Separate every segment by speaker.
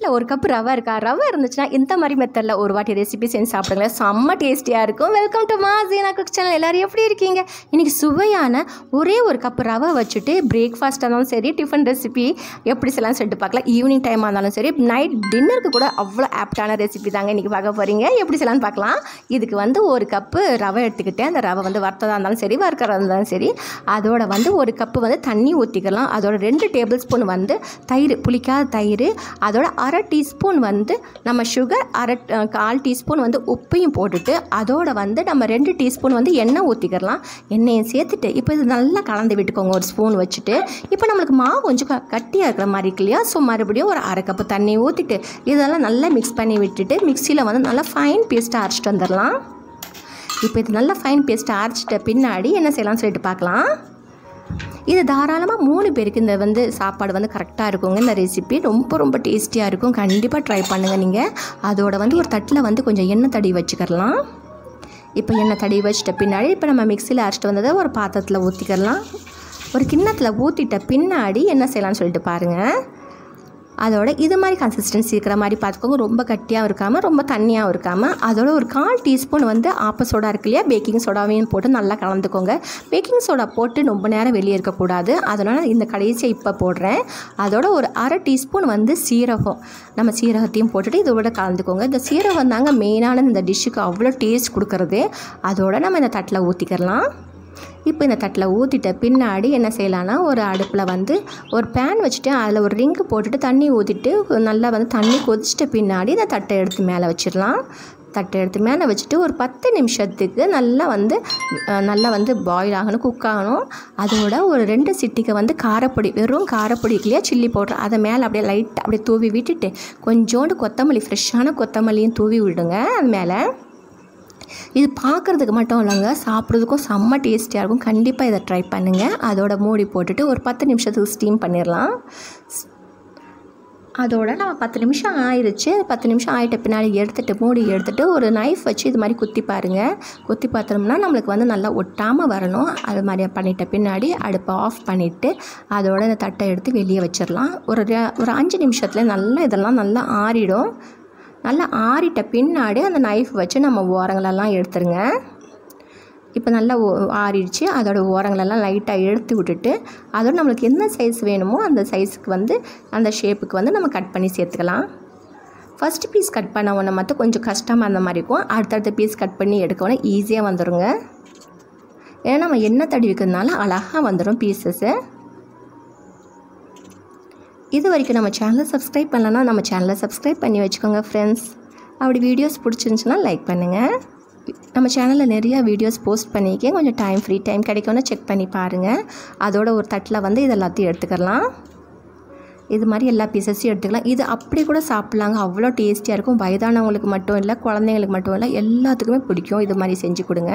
Speaker 1: வீட்டில் ஒரு கப் ரவை இருக்கா? ரவை இருந்துச்சுன்னா இந்த மாதிரி மெத்தடில் ஒரு வாட்டி ரெசிபி செஞ்சு சாப்பிடுங்களேன். செம்ம டேஸ்டியாக இருக்கும். Welcome to Jeena cook channel. எல்லோரும் எப்படி இருக்கீங்க? இன்றைக்கி சுவையான ஒரே ஒரு கப் ரவை வச்சுட்டு பிரேக்ஃபாஸ்ட்டாக இருந்தாலும் சரி, டிஃபன் ரெசிபி எப்படி செய்யலாம் சொல்லிட்டு பார்க்கலாம். ஈவினிங் டைமாக இருந்தாலும் சரி, நைட் டின்னருக்கு கூட அவ்வளோ ஆப்டான ரெசிபி தாங்க இன்றைக்கி பார்க்க போகிறீங்க. எப்படி செய்யலான்னு பார்க்கலாம். இதுக்கு ஒரு கப்பு ரவை எடுத்துக்கிட்டேன். அந்த ரவை வறுத்ததாக இருந்தாலும் சரி, வறுக்கிறதா இருந்தாலும் சரி, அதோட ஒரு கப்பு தண்ணி ஊற்றிக்கலாம். அதோட 2 டேபிள் ஸ்பூன் தயிர், புளிக்காத தயிர், அதோட அரை டீஸ்பூன் நம்ம சுகர், கால் டீஸ்பூன் உப்பையும் போட்டுட்டு அதோட நம்ம 2 டீஸ்பூன் எண்ணெய் ஊற்றிக்கலாம். எண்ணெயை சேர்த்துட்டு இப்போ இது நல்லா கலந்து விட்டுக்கோங்க ஒரு ஸ்பூன் வச்சுட்டு. இப்போ நம்மளுக்கு மாவு கொஞ்சம் கட்டியாக இருக்கிற மாதிரி இருக்கு இல்லையா? ஸோ மறுபடியும் ஒரு அரை கப்பு தண்ணி ஊற்றிட்டு இதெல்லாம் நல்லா மிக்ஸ் பண்ணி விட்டுட்டு மிக்சியில் நல்லா ஃபைன் பேஸ்ட்டாக அரைச்சிட்டு வந்துடலாம். இப்போ இது நல்லா ஃபைன் பேஸ்ட்டாக அரைச்சிட்ட பின்னாடி என்ன செய்யலாம்னு சொல்லிட்டு பார்க்கலாம். இது தாராளமாக 3 பேருக்கு இந்த சாப்பாடு கரெக்டாக இருக்குங்க. இந்த ரெசிபி ரொம்ப ரொம்ப டேஸ்டியாக இருக்கும். கண்டிப்பாக ட்ரை பண்ணுங்கள் நீங்கள். அதோட ஒரு தட்டில் கொஞ்சம் எண்ணெய் தடவி வச்சுக்கலாம். இப்போ எண்ணெய் தடவி வச்சிட்ட பின்னாடி இப்போ நம்ம மிக்சியில் அரைச்சிட்டு வந்ததை ஒரு பாத்திரத்தில் ஊற்றிக்கலாம். ஒரு கிண்ணத்தில் ஊற்றிட்ட பின்னாடி என்ன செய்யலாம்னு சொல்லிட்டு பாருங்கள். அதோட இது மாதிரி கன்சிஸ்டன்சி இருக்கிற மாதிரி பார்த்துக்கோங்க. ரொம்ப கட்டியாகவும் இருக்காமல் ரொம்ப தண்ணியாகவும் இருக்காமல். அதோட ஒரு 1/4 டீஸ்பூன் ஆப்ப சோடா இருக்கு இல்லையா? பேக்கிங் சோடாவையும் போட்டு நல்லா கலந்துக்கோங்க. பேக்கிங் சோடா போட்டு ரொம்ப நேரம் வெளியே இருக்கக்கூடாது. அதனால் இந்த கடைசியை இப்போ போடுறேன். அதோட ஒரு அரை டீஸ்பூன் சீரகம், நம்ம சீரகத்தையும் போட்டுட்டு இதோட கலந்துக்கோங்க. இந்த சீரகம் தாங்க மெயினான இந்த டிஷ்ஷுக்கு அவ்வளோ டேஸ்ட் கொடுக்குறது. அதோட நம்ம இந்த தட்டில் ஊற்றிக்கலாம். இப்போ இந்த தட்டில் ஊற்றிட்ட பின்னாடி என்ன செய்யலான்னா, ஒரு அடுப்பில் ஒரு பேன் வச்சுட்டு அதில் ஒரு ரிங்கு போட்டுட்டு தண்ணி ஊற்றிட்டு நல்லா தண்ணி கொதிச்சிட்ட பின்னாடி இந்த தட்டை எடுத்து மேலே வச்சிடலாம். தட்டை எடுத்து மேலே வச்சுட்டு ஒரு 10 நிமிஷத்துக்கு நல்லா நல்லா பாயில் ஆகணும், குக் ஆகணும். அதோட ஒரு 2 சிட்டிக்கு காரப்பொடி, வெறும் காரப்பொடிக்குள்ளேயே சில்லி பவுடர் அதை மேலே அப்படியே லைட்டாக அப்படியே தூவி விட்டுட்டு கொஞ்சோண்டு கொத்தமல்லி, ஃப்ரெஷ்ஷான கொத்தமல்லியும் தூவி விடுங்க அது மேலே. இது பார்க்குறதுக்கு மட்டும் இல்லைங்க, சாப்பிட்றதுக்கும் செம்ம டேஸ்டியாக இருக்கும். கண்டிப்பாக இதை ட்ரை பண்ணுங்கள். அதோட மூடி போட்டுட்டு ஒரு 10 நிமிஷத்துக்கு ஸ்டீம் பண்ணிடலாம். அதோட நம்ம 10 நிமிஷம் ஆயிடுச்சு. 10 நிமிஷம் ஆகிட்ட பின்னாடி மூடி எடுத்துகிட்டு ஒரு நைஃப் வச்சு இது மாதிரி குத்தி பாருங்கள். குத்தி பார்த்தோம்னா நம்மளுக்கு நல்லா ஒட்டாமல் வரணும். அது மாதிரி பண்ணிட்ட பின்னாடி அடுப்பை ஆஃப் பண்ணிவிட்டு அதோட இந்த தட்டை எடுத்து வெளியே வச்சிடலாம். ஒரு 5 நிமிஷத்தில் இதெல்லாம் நல்லா ஆறிடும். நல்லா ஆறிட்ட பின்னாடி அந்த நைஃப் வச்சு நம்ம ஓரங்களெல்லாம் எடுத்துருங்க. இப்போ நல்லா ஆறிடுச்சு. அதோட ஓரங்களெல்லாம் லைட்டாக எடுத்து விட்டுட்டு அதோட நம்மளுக்கு என்ன சைஸ் வேணுமோ அந்த சைஸுக்கு அந்த ஷேப்புக்கு நம்ம கட் பண்ணி சேர்த்துக்கலாம். ஃபஸ்ட்டு பீஸ் கட் பண்ண ஒன்று மட்டும் கொஞ்சம் கஷ்டமாக இருந்த மாதிரி இருக்கும். அடுத்தடுத்த பீஸ் கட் பண்ணி எடுக்கணும், ஈஸியாக வந்துடுங்க. ஏன்னா நம்ம எண்ணெய் தடவி வைக்கிறதுனால அழகாக வந்துடும் பீசஸ்ஸு. இது வரைக்கும் நம்ம சேனலை சப்ஸ்கிரைப் பண்ணலன்னா நம்ம சேனலை சப்ஸ்கிரைப் பண்ணி வச்சுக்கோங்க ஃப்ரெண்ட்ஸ். அப்படி வீடியோஸ் பிடிச்சிருந்துச்சுன்னா லைக் பண்ணுங்கள். நம்ம சேனலில் நிறையா வீடியோஸ் போஸ்ட் பண்ணியிருக்கேன். கொஞ்சம் ஃப்ரீ டைம் கிடைக்கும்னு செக் பண்ணி பாருங்கள். அதோட ஒரு தட்டில் இது எல்லாத்தையும் எடுத்துக்கலாம். இது மாதிரி எல்லா பீசஸையும் எடுத்துக்கலாம். இது அப்படி கூட சாப்பிட்லாங்க, அவ்வளோ டேஸ்டியாக இருக்கும். வயதானவங்களுக்கு மட்டும் இல்லை, குழந்தைங்களுக்கு மட்டும் இல்லை, எல்லாத்துக்குமே பிடிக்கும். இது மாதிரி செஞ்சு கொடுங்க.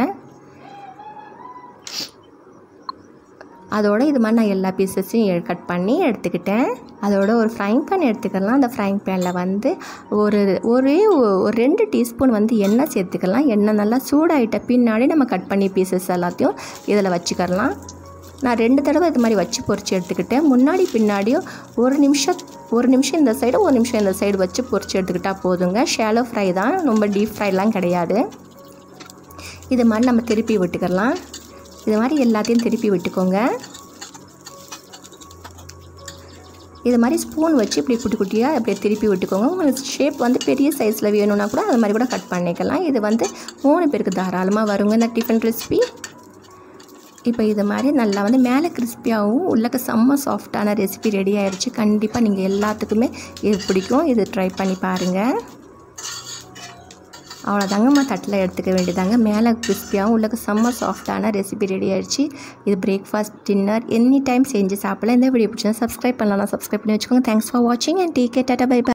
Speaker 1: அதோட இது மாதிரி நான் எல்லா பீசஸையும் கட் பண்ணி எடுத்துக்கிட்டேன். அதோட ஒரு ஃப்ரைங் பேன் எடுத்துக்கலாம். அந்த ஃப்ரைங் பேனில் ஒரு 2 டீஸ்பூன் எண்ணெய் சேர்த்துக்கலாம். எண்ணெய் நல்லா சூடாகிட்ட பின்னாடி நம்ம கட் பண்ணி பீசஸ் எல்லாத்தையும் இதில் வச்சுக்கலாம். நான் 2 தடவை இது மாதிரி வச்சு பொரிச்சு எடுத்துக்கிட்டேன். முன்னாடி பின்னாடியும் ஒரு நிமிஷம் இந்த சைடு, ஒரு நிமிஷம் இந்த சைடு வச்சு பொரிச்சு எடுத்துக்கிட்டால் போதுங்க. ஷாலோ ஃப்ரை தான், ரொம்ப டீப் ஃப்ரைலாம் கிடையாது. இது மாதிரி நம்ம திருப்பி விட்டுக்கலாம். இது மாதிரி எல்லாத்தையும் திருப்பி விட்டுக்கோங்க. இது மாதிரி ஸ்பூன் வச்சு இப்படி குட்டி குட்டியாக இப்படியே திருப்பி விட்டுக்கோங்க. உங்களுக்கு ஷேப் பெரிய சைஸில் வேணும்னா கூட அது மாதிரி கூட கட் பண்ணிக்கலாம். இது 3 பேருக்கு தாராளமாக வருங்க இந்த டிஃபன் ரெசிபி. இப்போ இது மாதிரி நல்லா மேலே கிறிஸ்பியாகவும் உள்ளக்க செம்ம சாஃப்டான ரெசிபி ரெடி ஆயிடுச்சு. கண்டிப்பாக நீங்கள் எல்லாத்துக்குமே இது பிடிக்கும். இது ட்ரை பண்ணி பாருங்கள். அவ்வளோதாங்க, தட்டில் எடுத்துக்க வேண்டியதாங்க. மேலே கிறிஸ்பியாகவும் உள்ளக்க செம்ம சாஃப்டான ரெசிபி ரெடி ஆகிடுச்சு. இது பிரேக்ஃபாஸ்ட், டின்னர், எனி டைம் செஞ்சு சாப்பிடலாம். இந்த வீடியோ பிடிச்சா சப்ஸ்கிரைப் பண்ணலாம், சப்ஸ்கிரைப் பண்ணி வச்சுக்கோங்க. தேங்க்ஸ் ஃபார் வாட்சிங் அண்ட் டேக் கேர். டாடா, பை பை.